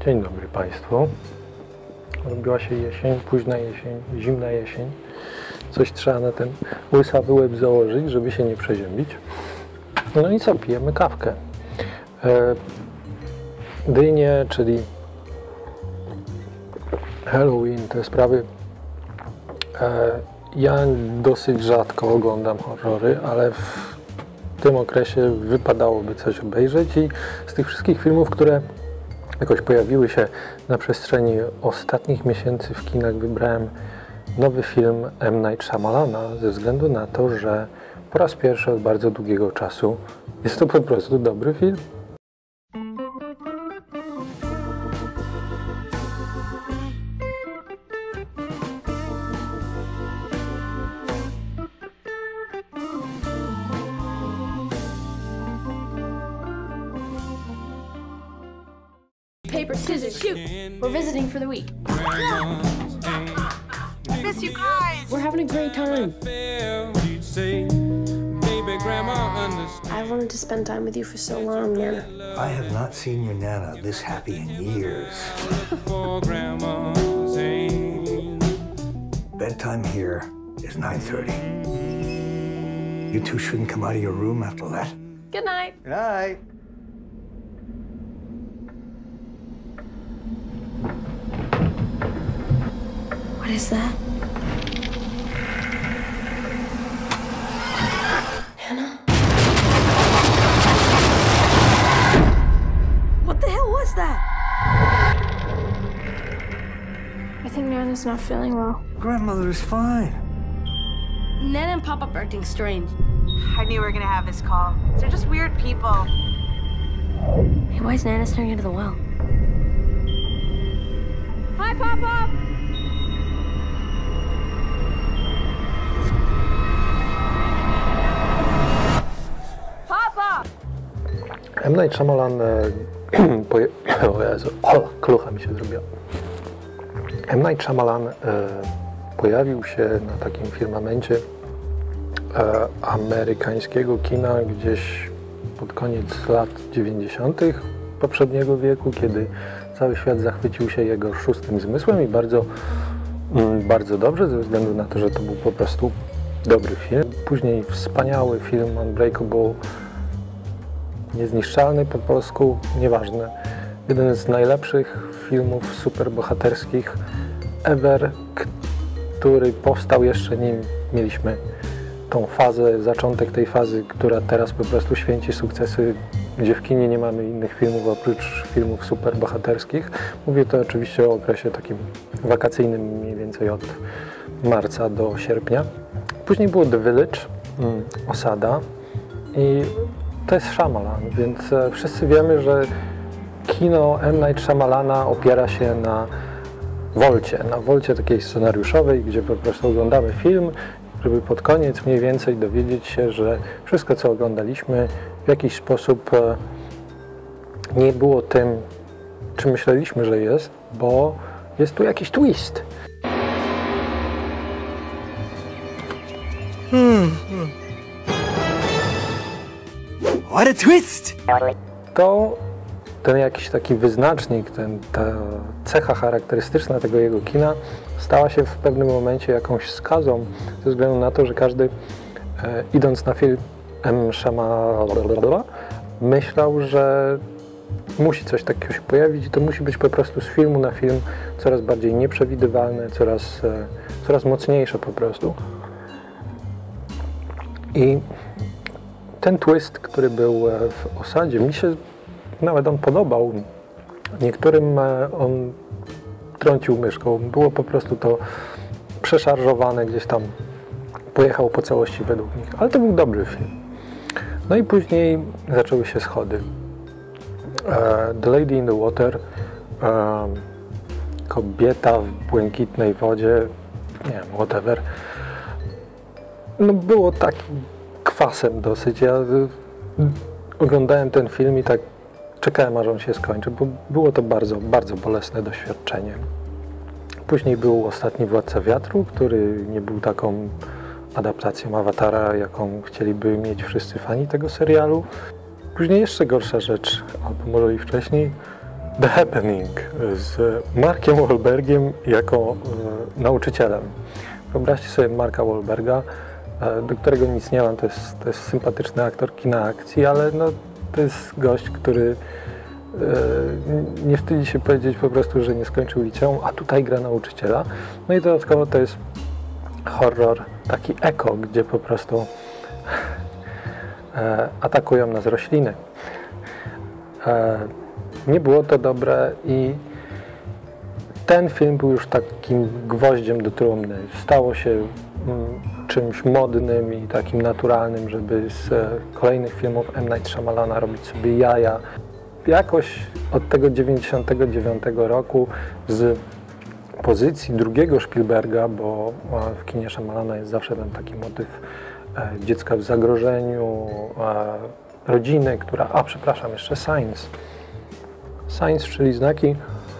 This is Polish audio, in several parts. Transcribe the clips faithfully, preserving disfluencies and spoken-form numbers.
Dzień dobry Państwu. Robiła się jesień, późna jesień, zimna jesień. Coś trzeba na ten łysawy łeb założyć, żeby się nie przeziębić. No i co? Pijemy kawkę. E, dynie, czyli Halloween, te sprawy. E, ja dosyć rzadko oglądam horrory, ale w tym okresie wypadałoby coś obejrzeć i z tych wszystkich filmów, które jakoś pojawiły się na przestrzeni ostatnich miesięcy w kinach, wybrałem nowy film M. Night Shyamalana ze względu na to, że po raz pierwszy od bardzo długiego czasu jest to po prostu dobry film. Paper, scissors, shoot! We're visiting for the week. Miss you guys! We're having a great time. I wanted to spend time with you for so long, Nana. I have not seen your Nana this happy in years. Bedtime here is nine thirty. You two shouldn't come out of your room after that. Good night. Good night. What is that? Nana? What the hell was that? I think Nana's not feeling well. Grandmother's fine. Nana and Papa are acting strange. I knew we were gonna have this call. They're just weird people. Hey, why is Nana staring into the well? Hi, Papa! Papa! M. Night Shyamalan e, poje... o Jezu, o, klucha mi się zrobiła. M. Night Shyamalan e, pojawił się na takim firmamencie e, amerykańskiego kina gdzieś pod koniec lat dziewięćdziesiątych poprzedniego wieku, kiedy cały świat zachwycił się jego szóstym zmysłem i bardzo, mm, bardzo dobrze, ze względu na to, że to był po prostu dobry film. Później wspaniały film Unbreakable, Niezniszczalny po polsku, nieważne. Jeden z najlepszych filmów superbohaterskich ever, który powstał jeszcze nim mieliśmy tą fazę, zaczątek tej fazy, która teraz po prostu święci sukcesy, gdzie w kinie nie mamy innych filmów oprócz filmów superbohaterskich. Mówię to oczywiście o okresie takim wakacyjnym, mniej więcej od marca do sierpnia. Później było The Village, mm, Osada i to jest Shyamalan, więc e, wszyscy wiemy, że kino M. Night Shyamalana opiera się na wolcie, na wolcie takiej scenariuszowej, gdzie po prostu oglądamy film, żeby pod koniec mniej więcej dowiedzieć się, że wszystko, co oglądaliśmy, w jakiś sposób e, nie było tym, czym myśleliśmy, że jest, bo jest tu jakiś twist. What a twist! To ten jakiś taki wyznacznik, ten, ta cecha charakterystyczna tego jego kina stała się w pewnym momencie jakąś skazą, ze względu na to, że każdy e, idąc na film M. Shyamalan myślał, że musi coś takiego się pojawić i to musi być po prostu z filmu na film coraz bardziej nieprzewidywalne, coraz, e, coraz mocniejsze po prostu. I ten twist, który był w Osadzie, mi się nawet on podobał. Niektórym on trącił myszką. Było po prostu to przeszarżowane, gdzieś tam pojechał po całości według nich. Ale to był dobry film. No i później zaczęły się schody. The Lady in the Water, Kobieta w błękitnej wodzie, nie wiem, whatever. No było takim kwasem dosyć. Ja oglądałem ten film i tak czekałem, aż on się skończy, bo było to bardzo, bardzo bolesne doświadczenie. Później był Ostatni Władca Wiatru, który nie był taką adaptacją Awatara, jaką chcieliby mieć wszyscy fani tego serialu. Później jeszcze gorsza rzecz, albo może i wcześniej, The Happening z Markiem Wahlbergiem jako e, nauczycielem. Wyobraźcie sobie Marka Wahlberga, e, do którego nic nie mam, to jest, to jest sympatyczny aktor kina akcji, ale no, to jest gość, który e, nie wstydzi się powiedzieć po prostu, że nie skończył liceum, a tutaj gra nauczyciela. No i dodatkowo to jest horror taki eko, gdzie po prostu e, atakują nas rośliny. E, nie było to dobre i ten film był już takim gwoździem do trumny. Stało się mm, czymś modnym i takim naturalnym, żeby z e, kolejnych filmów M. Night Shyamalana robić sobie jaja. Jakoś od tego dziewięćdziesiątego dziewiątego roku z pozycji drugiego Spielberga, bo e, w kinie Shyamalana jest zawsze ten taki motyw e, dziecka w zagrożeniu, e, rodziny, która... A, przepraszam, jeszcze Signs. Signs, czyli znaki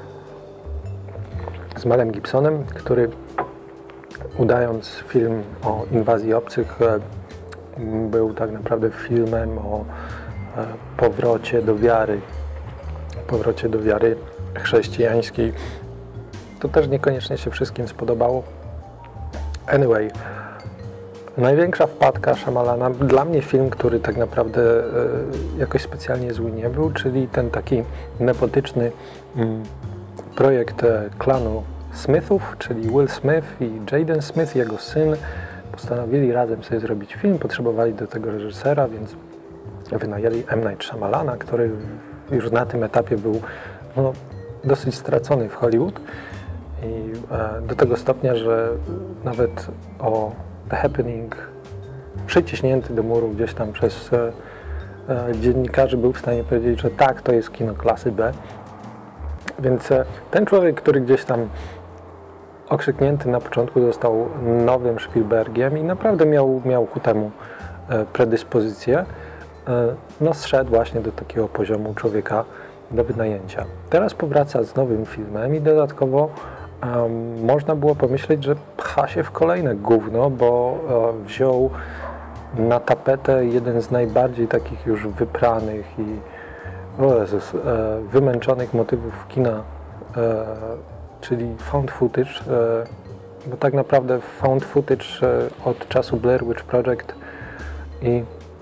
z Melem Gibsonem, który udając film o inwazji obcych był tak naprawdę filmem o powrocie do wiary, powrocie do wiary chrześcijańskiej. To też niekoniecznie się wszystkim spodobało. Anyway, największa wpadka Shyamalana, dla mnie film, który tak naprawdę e, jakoś specjalnie zły nie był, czyli ten taki nepotyczny mm, projekt e, klanu Smithów, czyli Will Smith i Jaden Smith, jego syn, postanowili razem sobie zrobić film, potrzebowali do tego reżysera, więc wynajęli M. Night Shyamalana, który już na tym etapie był no, dosyć stracony w Hollywood i e, do tego stopnia, że nawet o The Happening przyciśnięty do muru gdzieś tam przez e, e, dziennikarzy był w stanie powiedzieć, że tak, to jest kino klasy B. Więc e, ten człowiek, który gdzieś tam okrzyknięty na początku został nowym Spielbergiem i naprawdę miał, miał ku temu e, predyspozycję, e, no zszedł właśnie do takiego poziomu człowieka do wynajęcia. Teraz powraca z nowym filmem i dodatkowo Um, można było pomyśleć, że pcha się w kolejne gówno, bo e, wziął na tapetę jeden z najbardziej takich już wypranych i o Jezus, e, wymęczonych motywów kina, e, czyli found footage, e, bo tak naprawdę found footage e, od czasu Blair Witch Project i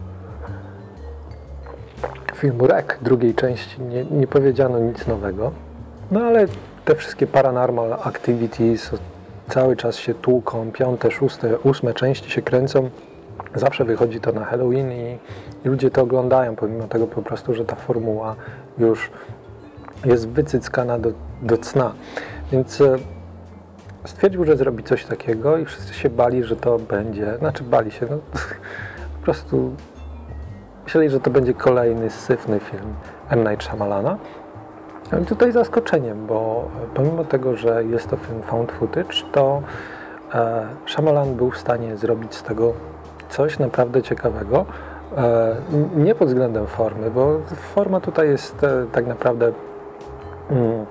filmu R E C drugiej części nie, nie powiedziano nic nowego, no ale te wszystkie Paranormal Activities cały czas się tłuką, piąte, szóste, ósme części się kręcą. Zawsze wychodzi to na Halloween i, i ludzie to oglądają, pomimo tego po prostu, że ta formuła już jest wycyckana do, do cna. Więc e, stwierdził, że zrobi coś takiego i wszyscy się bali, że to będzie, znaczy bali się, no, po prostu myśleli, że to będzie kolejny syfny film M. Night Shyamalana. No i tutaj zaskoczeniem, bo pomimo tego, że jest to film found footage, to e, Shyamalan był w stanie zrobić z tego coś naprawdę ciekawego. E, nie pod względem formy, bo forma tutaj jest e, tak naprawdę mm,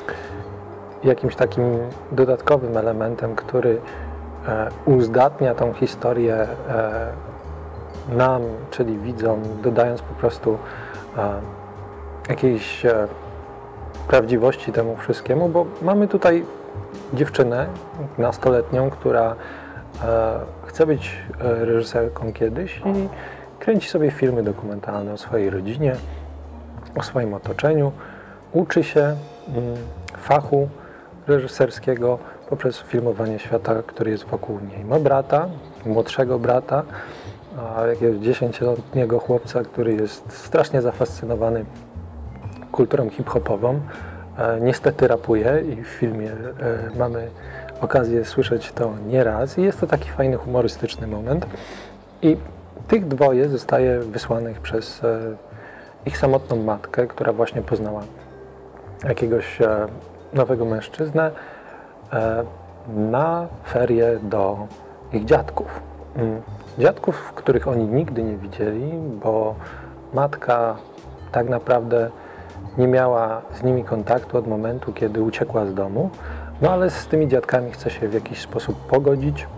jakimś takim dodatkowym elementem, który e, uzdatnia tą historię e, nam, czyli widzom, dodając po prostu e, jakiejś e, prawdziwości temu wszystkiemu, bo mamy tutaj dziewczynę nastoletnią, która e, chce być reżyserką kiedyś i kręci sobie filmy dokumentalne o swojej rodzinie, o swoim otoczeniu, uczy się mm, fachu reżyserskiego poprzez filmowanie świata, który jest wokół niej. Ma brata, młodszego brata, a jakiegoś dziesięcioletniego chłopca, który jest strasznie zafascynowany kulturą hip-hopową. E, niestety rapuje i w filmie e, mamy okazję słyszeć to nieraz i jest to taki fajny, humorystyczny moment. I tych dwoje zostaje wysłanych przez e, ich samotną matkę, która właśnie poznała jakiegoś e, nowego mężczyznę e, na ferie do ich dziadków. Mm. Dziadków, których oni nigdy nie widzieli, bo matka tak naprawdę nie miała z nimi kontaktu od momentu, kiedy uciekła z domu, no ale z tymi dziadkami chce się w jakiś sposób pogodzić,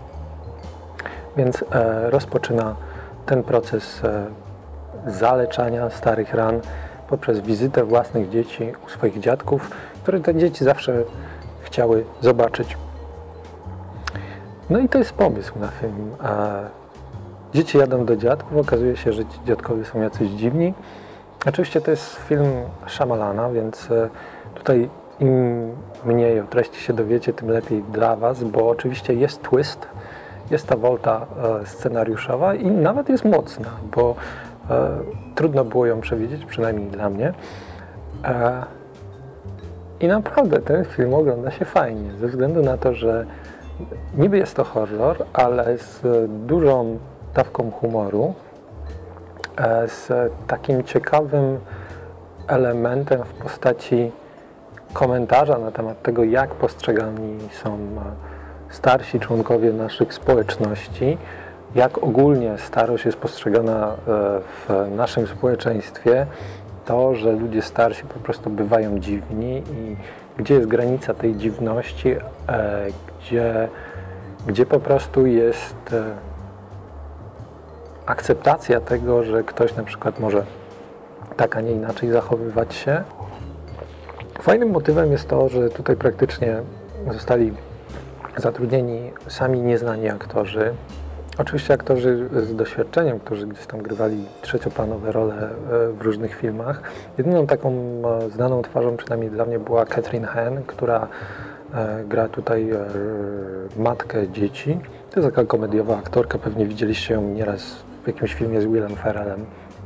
więc e, rozpoczyna ten proces e, zaleczania starych ran poprzez wizytę własnych dzieci u swoich dziadków, które te dzieci zawsze chciały zobaczyć. No i to jest pomysł na film. Dzieci jadą do dziadków, okazuje się, że ci dziadkowie są jacyś dziwni. Oczywiście to jest film Shyamalana, więc tutaj im mniej o treści się dowiecie, tym lepiej dla Was, bo oczywiście jest twist, jest ta wolta scenariuszowa i nawet jest mocna, bo e, trudno było ją przewidzieć, przynajmniej dla mnie. E, I naprawdę ten film ogląda się fajnie, ze względu na to, że niby jest to horror, ale z dużą dawką humoru, e, z takim ciekawym elementem w postaci komentarza na temat tego, jak postrzegani są starsi członkowie naszych społeczności, jak ogólnie starość jest postrzegana w naszym społeczeństwie, to, że ludzie starsi po prostu bywają dziwni i gdzie jest granica tej dziwności, gdzie, gdzie po prostu jest akceptacja tego, że ktoś na przykład może tak, a nie inaczej zachowywać się. Fajnym motywem jest to, że tutaj praktycznie zostali zatrudnieni sami nieznani aktorzy. Oczywiście aktorzy z doświadczeniem, którzy gdzieś tam grywali trzecioplanowe role w różnych filmach. Jedyną taką znaną twarzą, przynajmniej dla mnie, była Catherine Hahn, która gra tutaj matkę dzieci. To jest taka komediowa aktorka, pewnie widzieliście ją nieraz w jakimś filmie z Willem Ferrellem.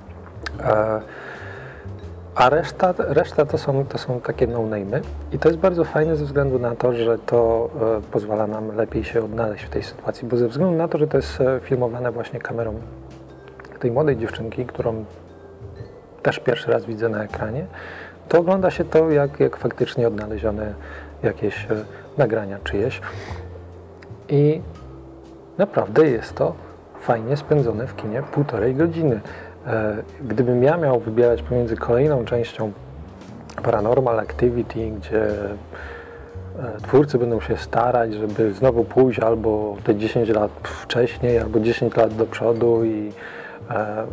A reszta, reszta to, są, to są takie no-name'y i to jest bardzo fajne ze względu na to, że to e, pozwala nam lepiej się odnaleźć w tej sytuacji, bo ze względu na to, że to jest filmowane właśnie kamerą tej młodej dziewczynki, którą też pierwszy raz widzę na ekranie, to ogląda się to jak, jak faktycznie odnalezione jakieś e, nagrania czyjeś i naprawdę jest to fajnie spędzone w kinie półtorej godziny. Gdybym ja miał wybierać pomiędzy kolejną częścią Paranormal Activity, gdzie twórcy będą się starać, żeby znowu pójść albo te dziesięć lat wcześniej, albo dziesięć lat do przodu i e, mm,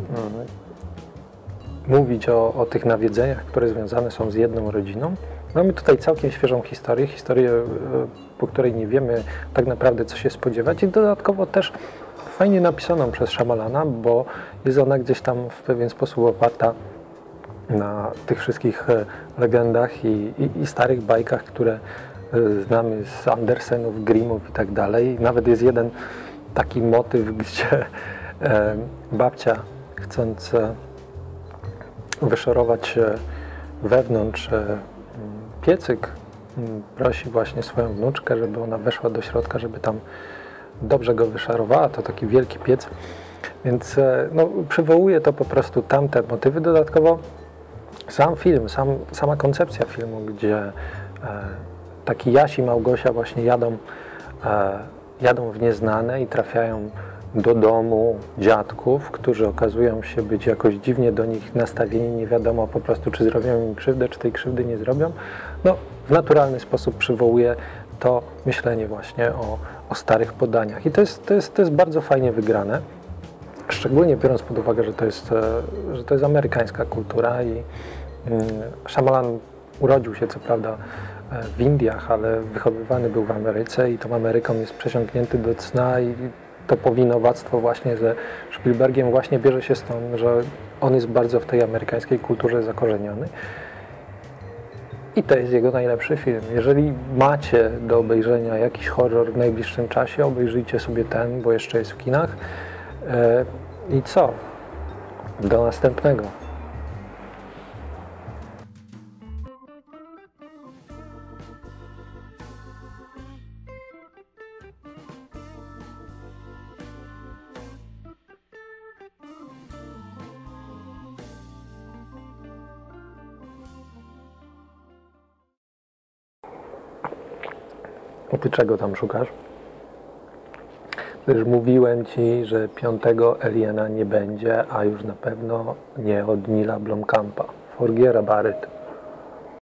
mówić o, o tych nawiedzeniach, które związane są z jedną rodziną. Mamy tutaj całkiem świeżą historię, historię, po której nie wiemy tak naprawdę, co się spodziewać i dodatkowo też fajnie napisaną przez Shyamalana, bo jest ona gdzieś tam w pewien sposób oparta na tych wszystkich legendach i, i, i starych bajkach, które znamy z Andersenów, Grimmów i tak dalej. Nawet jest jeden taki motyw, gdzie e, babcia, chcąc e, wyszorować e, wewnątrz e, piecyk, m, prosi właśnie swoją wnuczkę, żeby ona weszła do środka, żeby tam dobrze go wyszarowała, to taki wielki piec, więc no, przywołuje to po prostu tamte motywy. Dodatkowo sam film, sam, sama koncepcja filmu, gdzie e, taki Jaś i Małgosia właśnie jadą, e, jadą w nieznane i trafiają do domu dziadków, którzy okazują się być jakoś dziwnie do nich nastawieni, nie wiadomo po prostu, czy zrobią im krzywdę, czy tej krzywdy nie zrobią. No, w naturalny sposób przywołuje to myślenie właśnie o, o starych podaniach. I to jest, to, jest, to jest bardzo fajnie wygrane, szczególnie biorąc pod uwagę, że to jest, że to jest amerykańska kultura i Shyamalan urodził się co prawda w Indiach, ale wychowywany był w Ameryce i tą Ameryką jest przesiąknięty do cna i to powinowactwo właśnie ze Spielbergiem właśnie bierze się stąd, że on jest bardzo w tej amerykańskiej kulturze zakorzeniony. I to jest jego najlepszy film. Jeżeli macie do obejrzenia jakiś horror w najbliższym czasie, obejrzyjcie sobie ten, bo jeszcze jest w kinach. I co? Do następnego. A ty czego tam szukasz? Przecież mówiłem ci, że piątego Aliena nie będzie, a już na pewno nie od Nila Blomkampa. Forget about it.